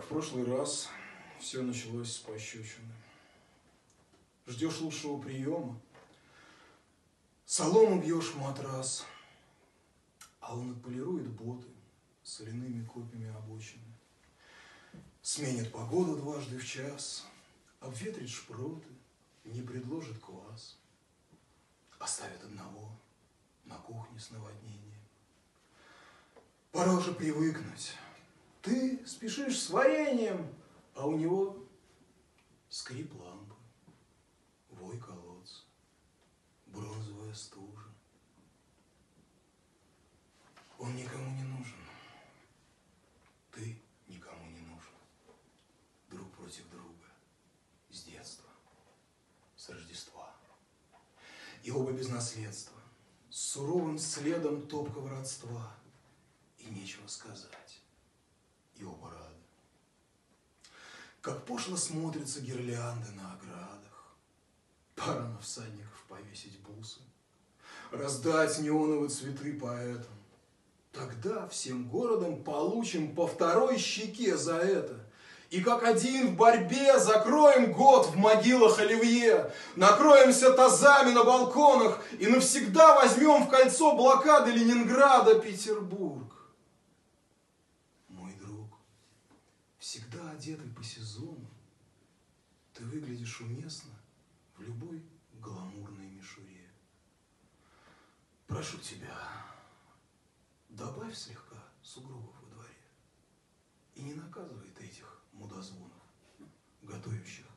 Как в прошлый раз, все началось с пощечины. Ждешь лучшего приема, солому бьешь в матрас, а он отполирует боты соляными копьями обочины. Сменит погоду дважды в час, обветрит шпроты, не предложит квас. Оставит одного на кухне с наводнением. Пора уже привыкнуть. Ты спешишь с вареньем, а у него скрип лампы, вой колодца, бронзовая стужа. Он никому не нужен. Ты никому не нужен. Друг против друга. С детства. С Рождества. И оба без наследства. С суровым следом топкого родства. И нечего сказать. И оба рады. Как пошло смотрятся гирлянды на оградах. Пора на всадников повесить бусы. Раздать неоновые цветы поэтам. Тогда всем городом получим по второй щеке за это. И как один в борьбе закроем год в могилах Оливье, накроемся тазами на балконах и навсегда возьмем в кольцо блокады Ленинграда Петербург. Мой друг, всегда одетый по сезону, ты выглядишь уместно в любой гламурной мишуре. Прошу тебя, добавь слегка сугробов во дворе и не наказывай ты этих мудозвонов, готовящих